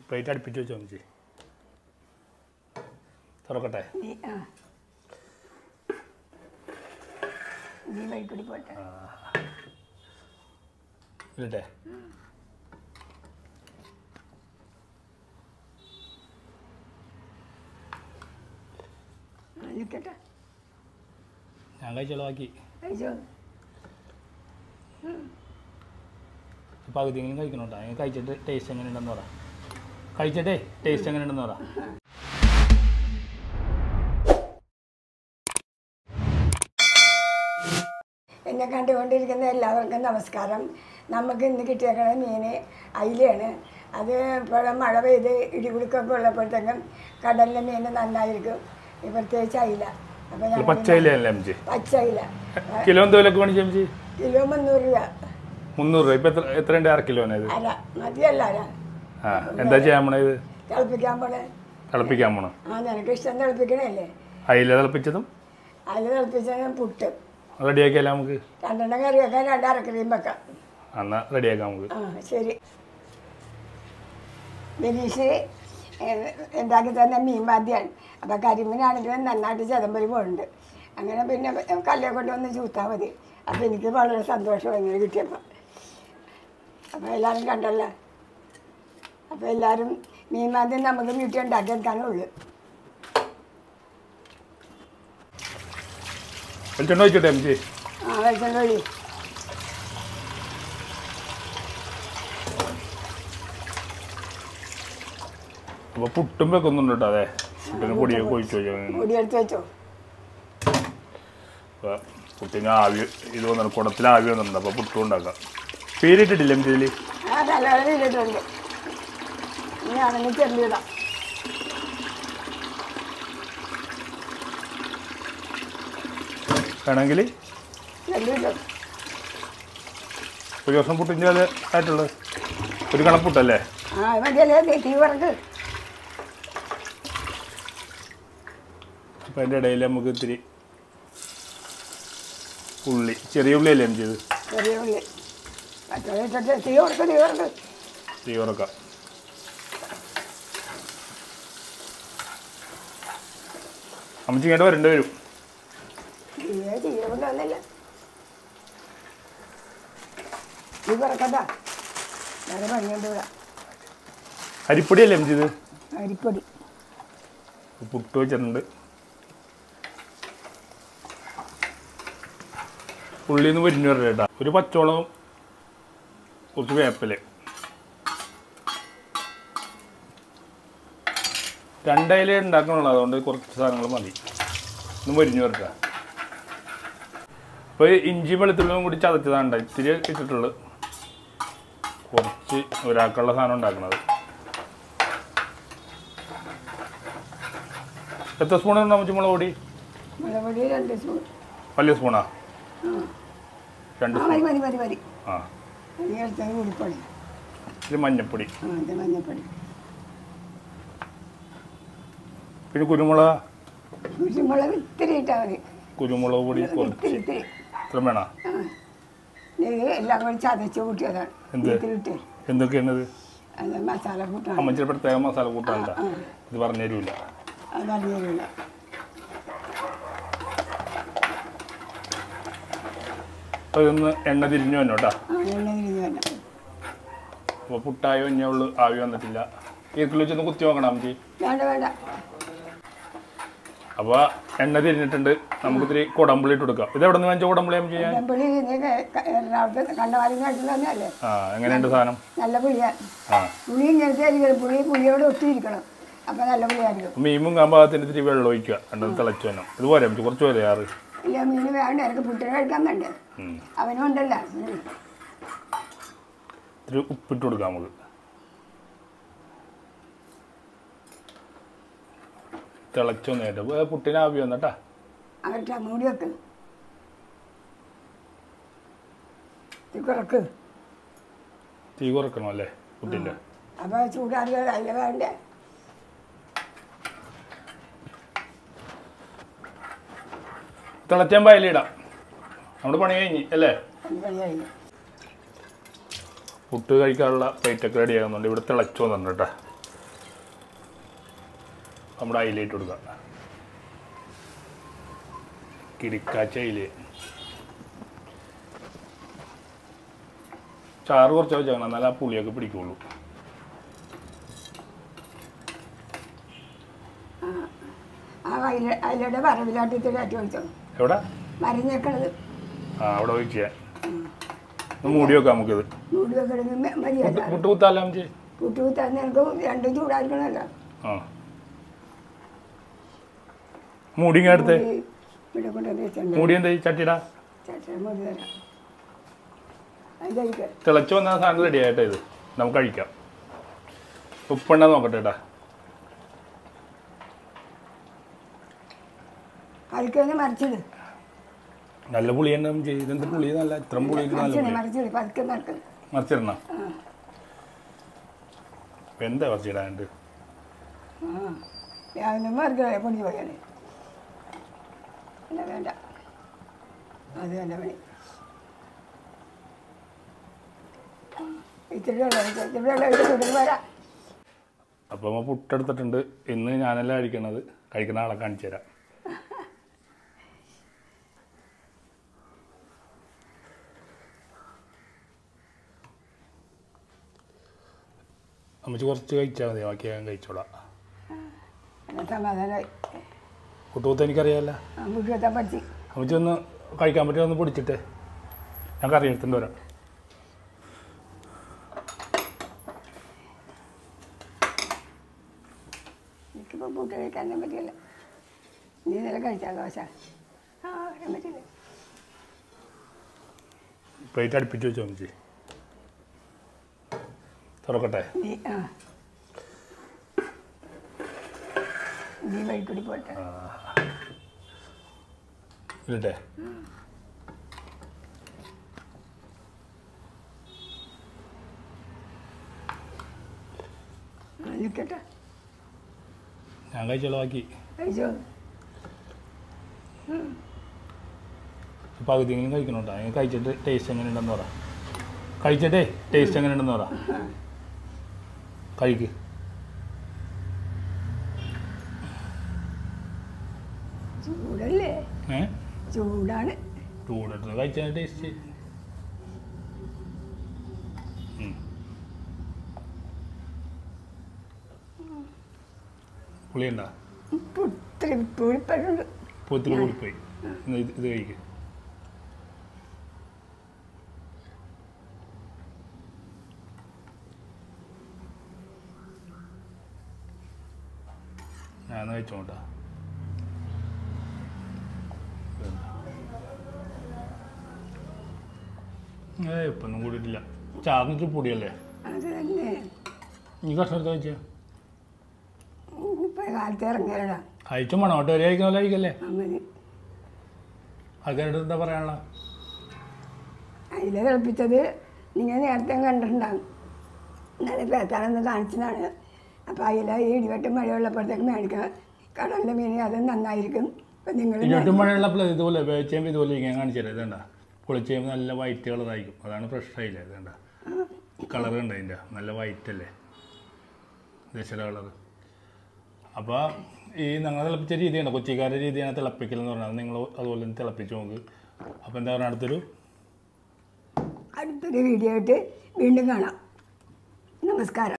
Plate അടുപ്പിച്ച് വെച്ചോ അമ്മച്ചി. തുറക്കട്ടെ. ഇല്ലട്ടെ. ഞാൻ കഴിച്ചോളൂ ബാക്കി. പകുതിയെങ്കിലും കഴിക്കണം കേട്ടോ. അങ്ങനെ കഴിച്ചിട്ട് ടേസ്റ്റ് എങ്ങനെ ഉണ്ടെന്ന് പറ. കഴിച്ചിട്ടേ ടേസ്റ്റ് എങ്ങനെ ഉണ്ടെന്ന് പറ. എന്നെ കണ്ടുകൊണ്ടിരിക്കുന്ന എല്ലാവർക്കും നമസ്കാരം. നമുക്ക് ഇന്ന് കിട്ടിയേക്കണ മീൻ അയിലയാണ്. അത് ഇപ്പോഴും മഴ പെയ്ത് ഇടികുടുക്കൊക്കെ ഉള്ളപ്പോഴത്തേക്കും കടലിലെ മീൻ നന്നായിരിക്കും. പ്രത്യേകിച്ച് അയില. അപ്പോൾ ഞാൻ പച്ചയില കിലോ എന്തോലൊക്കെ മേടിച്ചു? കിലോ 300 രൂപ. 300 രൂപ. ഇപ്പം എത്രയുണ്ട്? 1/2 കിലോന്? അര മതിയല്ല. എന്താ ചെയ്യാൻ പോണേ? ഇത് തിളപ്പിക്കാൻ പോണേ. തിളപ്പിക്കാൻ പോണോ? നിനക്ക് ഇഷ്ടം തിളപ്പിക്കണല്ലേ? അയില തിളപ്പിച്ചതും അയില തിളപ്പിച്ചതും പുട്ട് റെഡിയാക്കിയാലോ നമുക്ക്? 2 കറി വെക്കാൻ 2 അരക്കറിയും വെക്കാം. എന്നാൽ റെഡിയാക്കാം നമുക്ക്. ശരി. ബിനീഷ് ഉണ്ടാക്കി തന്നെ മീൻവാദ്യാണ്. അപ്പോൾ കരിമീനാണെങ്കിലും നന്നായിട്ട് ചെതമ്പരി പോകുന്നുണ്ട്. അങ്ങനെ പിന്നെ കല്ലെ കൊണ്ടുവന്ന് ചൂത്താൽ മതി. അപ്പോൾ എനിക്ക് വളരെ സന്തോഷമായി ഇങ്ങനെ കിട്ടിയപ്പോൾ. അപ്പോൾ എല്ലാവരും കണ്ടല്ലോ. അപ്പോൾ എല്ലാവരും മീൻവാദ്യം നമുക്ക് വീട്ടിൽ ഉണ്ടാക്കിയെടുക്കാനുള്ളൂ. വെളിച്ചെണ്ണ ഒഴിച്ചോട്ടെ അമ്മച്ചി? വെളിച്ചെണ്ണ ഒഴി. അപ്പോൾ പുട്ടും വെക്കുന്നുണ്ട് കേട്ടോ. അതെ, പുട്ടിന് പൊടിയൊക്കെ ഒഴിച്ചു പൊടിയെടുത്ത് വെച്ചോ. അപ്പോൾ പുട്ടിന് ആവി ഇത് വന്നു, കുടത്തിൽ ആവി വന്നിട്ടുണ്ട്. അപ്പോൾ പുട്ടും ഉണ്ടാക്കാം. പേരിട്ടിട്ടില്ല അമ്മച്ചി ഇതിൽ? നല്ലവരെ ഇട്ടിട്ടുണ്ട്. ഇനി ആണെങ്കിൽ ചെല്ലിടാം. വേണമെങ്കിൽ ഒരു ദിവസം പുട്ടിൻ്റെ അത് ആയിട്ടുള്ളത് ഒരു കണപ്പുട്ടല്ലേ? തീ വറക്ക്. അപ്പം അതിൻ്റെ ഇടയിൽ നമുക്ക് ഇത്തിരി ഉള്ളി, ചെറിയ ഉള്ളിയല്ലേ അമ്മ ചെയ്ത്? ചെറിയ ഉള്ളി തീ വറക്കാം. അമ്മച്ചി ഇങ്ങോട്ട് വരേണ്ടി വരും. അരിപ്പൊടിയല്ലേ അമ്മച്ചി ഇത്? അരിപ്പൊടി. പുട്ട് വെച്ചിട്ടുണ്ട്. ഉള്ളിന്ന് പൊരിഞ്ഞു വരട്ടെ കേട്ടോ. ഒരു പച്ചവളവും കുറച്ച് വേപ്പില. 2 ഇല ഉണ്ടാക്കണുള്ളൂ, അതുകൊണ്ട് കുറച്ച് സാധനങ്ങൾ മതി. ഒന്ന് പൊരിഞ്ഞു വരട്ടെ. അപ്പോൾ ഇഞ്ചി വെളുത്തുള്ളിയും കൂടി ചതച്ചതാണ് ഇത്തിരി ഇട്ടിട്ടുള്ളത്. കുറച്ച് ഒരാൾക്കുള്ള സാധനം ഉണ്ടാക്കണത്. എത്ര സ്പൂൺ ഉണ്ടോ അമ്മച്ചി മുളക് പൊടി? $2 സ്പൂൺ. വലിയ സ്പൂണാ? 2 സ്പൂൺ. ആ, ഇത് മഞ്ഞപ്പൊടി. പിന്നെ കുരുമുളക് ഇത്തിരി ഇട്ടാൽ മതി. കുരുമുളക് പൊടി കുറച്ച്. ഇത്ര വേണോ? എല്ലാം കൂടി ചതച്ച് കൂട്ടിയതാണ്. എന്തൊക്കെയാണത്? മസാല കൂട്ടാണ്. അമ്മച്ചിയുടെ പ്രത്യേക മസാല കൂട്ടാണ്ട. ഇത് പറഞ്ഞു തരൂല. അതറിയില്ല. അതൊന്ന് എണ്ണ തിരിഞ്ഞു വന്നു കേട്ടോ. എണ്ണ തിരിഞ്ഞു വന്നു. അപ്പോൾ പുട്ടായോ ഇഞ്ഞുള്ളൂ, ആവി വന്നിട്ടില്ല. ഈർക്കിൽ വെച്ചൊന്ന് കുത്തി നോക്കണം അമ്മച്ചി. വേണ്ട. അപ്പോൾ എണ്ണ തിരിഞ്ഞിട്ടുണ്ട്. നമുക്ക് ഇത്തിരി കുടമ്പുളി ഇട്ട് കൊടുക്കാം. ഇത് എവിടെ നിന്ന് വാങ്ങിച്ച കുടമ്പുളി അമ്മച്ചി? എങ്ങനെയുണ്ട് സാധനം? നല്ല പുളിയാണ്. പുളി ഇങ്ങനത്തെ പുളിയോട് ഒട്ടിയിരിക്കണം. അപ്പം നല്ല പുളിയായിരിക്കും. മീൻ മുങ്ങാൻ പാകത്തിന് ഇത്തിരി വെള്ളം ഒഴിക്കുക. രണ്ടത് തിളച്ചു തന്നെ. ഇതുപോലെ അമ്മച്ചി കുറച്ച് പോലെ ആറ്. ഇല്ല, മീൻ വേണ്ട. എനിക്ക് പുട്ടിന് കഴിക്കാൻ വേണ്ടേ? അവനും ഉണ്ടല്ലോ. ഇത്തിരി ഉപ്പിട്ട് കൊടുക്കാം നമുക്ക്. തിളച്ചൊന്നേറ്റ പുട്ടിന് ആവി വന്നട്ടാ. മൂടി വെക്ക്. തീ കുറക്കണം അല്ലേ പുട്ടിൻ്റെ? അപ്പോൾ ചൂടാറിയ അതിൽ വേണ്ടേ? തിളച്ചാൻ പായലിടാം. നമ്മുടെ പണി കഴിഞ്ഞ് അല്ലേ? പുട്ട് കഴിക്കാനുള്ള പ്ലേറ്റൊക്കെ റെഡി ആകുന്നുണ്ട്. ഇവിടെ തിളച്ചു വന്നിട്ടുണ്ട് കേട്ടോ. നമ്മുടെ അയിലിട്ട് കൊടുക്കാം. കിടക്കാച്ച അയില. ചാറ് കുറച്ച് വെച്ചാൽ എന്നാലും ആ പുളിയൊക്കെ പിടിക്കുള്ളൂ. അതിലൂടെ വറവിലാട്ടിട്ട് കാറ്റ് ഒഴിച്ചോ. എവിടെ മരഞ്ഞേക്കണത് അവിടെ ഒഴിച്ചാ മൂടി വെക്കാം. നമുക്കിത് മൂടി വെക്കണമെങ്കിൽ മതിയല്ല. പുട്ട് കുത്താലോ പുട്ട് കുത്താൻ നിനക്ക് രണ്ടും ചൂടാക്കണമല്ലോ. ആ മൂടി ഇങ്ങടുത്ത് ഇവിടെ കൊണ്ടുവന്ന് മൂടി എന്താ ചട്ടിടാ ചേട്ടൻ മൂടി തരാം. അത് കഴിക്കാം. തിളച്ച് വന്ന സാധനം റെഡി ആയിട്ടാ ഇത് നമുക്ക് കഴിക്കാം. ഉപ്പുണ്ടാ നോക്കട്ടെ ഏട്ടാ. പതുക്കെ മറിച്ചിട്. നല്ല പുളിയുണ്ട് ഇതെന്ത് പുളി നല്ല ഇത്ര പുളി മറിച്ചിട് പതുക്കെ മറിച്ചിടണ എന്താ മറിച്ചിടാണ്ട് രാവിലെ മറിക്കണേ പൊടി പോയാലേ വേണ്ട. അത് വേണ്ട പണി. ഇത്തിരി വെള്ളം വരാം. അപ്പോൾ നമ്മൾ പുട്ടെടുത്തിട്ടുണ്ട്. ഇന്ന് ഞാനല്ല കഴിക്കണത്. കഴിക്കുന്ന ആളെ കാണിച്ചു തരാം. അമ്മച്ചി കുറച്ച് കഴിച്ചാൽ മതി. ബാക്കി ഞാൻ കഴിച്ചോളാം. സമാധാനമായി. പുട്ടുകുത്ത എനിക്കറിയാമല്ല. പഠിച്ചു അമ്മച്ചി ഒന്ന് കഴിക്കാൻ പറ്റുമോ ഒന്ന് പൊടിച്ചിട്ട് ഞാൻ കറി എടുത്തിട്ട് വരാം. എനിക്കിപ്പോൾ പുട്ട് കഴിക്കാനും പറ്റില്ല. നീ ഇന്നലെ കഴിച്ചാൽ ദോശ കഴിക്കാൻ പറ്റില്ല. പ്ലേറ്റ് അടുപ്പിച്ച് വെച്ചോ അമ്മച്ചി. തുറക്കട്ടെ. നീ വഴിക്കൂടി പോട്ടെ. ഇല്ലട്ടെ. നിൽക്കട്ടെ. ഞാൻ കഴിച്ചോളൂ. ബാക്കി കഴിച്ചോ. പകുതിയെങ്കിലും കഴിക്കണോട്ടോ. അങ്ങനെ കഴിച്ചിട്ട് ടേസ്റ്റ് എങ്ങനെ ഉണ്ടെന്ന് പറ. കഴിച്ചിട്ടേ ടേസ്റ്റ് എങ്ങനെ ഉണ്ടെന്ന് പറ. കഴിക്ക്. ചൂടല്ലേ? ചൂടാണ്. ചൂടിട്ട് കഴിച്ചാൽ ടേസ്റ്റ്. പുളിയുണ്ടാ? പൊത്തിരി കൂടിപ്പോയി. ഇത് കഴിക്ക്. ഞാൻ കഴിച്ചോട്ടാ. ഇപ്പൊന്നും കൂടിയിട്ടില്ല. ചാറിനിട്ട് പൊടിയല്ലേ? നീ കഷ്ണം എടുത്ത് കഴിച്ചാ കാലത്ത് ഇറങ്ങിയടാ. കഴിച്ചും വേണം. ഓട്ടോ വരെ കഴിക്കുന്ന പോലെ കഴിക്കല്ലേ? ആൾക്കാരുടെ എന്താ പറയാനുള്ള? അതിൽ തിളപ്പിച്ചത് നിങ്ങൾ നേരത്തെ കണ്ടിട്ടുണ്ടാകും. ഇന്നലെ പേത്താണെന്ന് കാണിച്ചതാണ്. അപ്പോൾ അതിൽ ഈ ഇടിവെട്ടും മഴയുള്ളപ്പോഴത്തേക്ക് മേടിക്കാം. കടലിലെ മീൻ അത് നന്നായിരിക്കും. അപ്പം നിങ്ങൾ ഇടിവെട്ടും മഴയുള്ളപ്പോൾ ഇതുപോലെ വേവിച്ചുമ്പോൾ ഇതുപോലെ ഇങ്ങനെ കാണിച്ചു തരാം. ഇതേണ്ട കുളിച്ച് കഴിയുമ്പോൾ നല്ല വൈറ്റ് കളറായിരിക്കും. അതാണ് ഫ്രഷ് ആയില്ലേ? ഇതേണ്ട കളർ ഉണ്ട് അതിൻ്റെ. നല്ല വൈറ്റ് അല്ലേ ദശര കളർ. അപ്പോൾ ഈ ഞങ്ങൾ തിളപ്പിച്ച രീതിയാണ്, കൊച്ചിക്കാരുടെ രീതിയാണ് തിളപ്പിക്കലെന്ന് പറഞ്ഞാൽ. നിങ്ങൾ അതുപോലെ തന്നെ തിളപ്പിച്ച് നോക്ക്. അപ്പോൾ എന്താ പറയുക, അടുത്തൊരു വീഡിയോ ആയിട്ട് വീണ്ടും കാണാം. നമസ്കാരം.